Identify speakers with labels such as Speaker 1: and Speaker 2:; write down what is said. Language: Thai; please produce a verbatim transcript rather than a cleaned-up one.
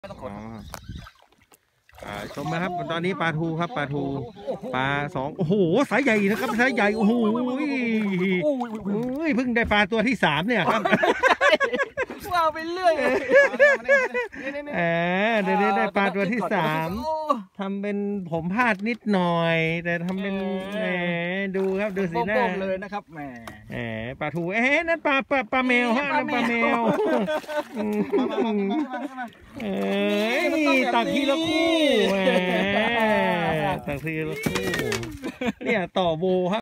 Speaker 1: อ๋ออ่าชมนะครับตอนนี้ปลาทูครับปลาทูปลาสองโอ้โหสายใหญ่นะครับสายใหญ่โอ้โหเพิ่งได้ปลาตัวที่สามเนี่ยครับ
Speaker 2: ว้าวไปเรื่อย
Speaker 1: เออเดี๋ยวนี้ได้ปลาตัวที่สามทำเป็นผมพลาดนิดหน่อยแต่ทำเป็นแหมดูครับดูสิหน้า
Speaker 2: เลยนะครับแหม
Speaker 1: แหมปลาทูเอ๊ะนั่นปลาปลาปลาแมวฮะนั่นปลาแมวเอ้ยนี่ตักทีละคู่แหมตักทีละคู่เนี่ยต่อโบครับ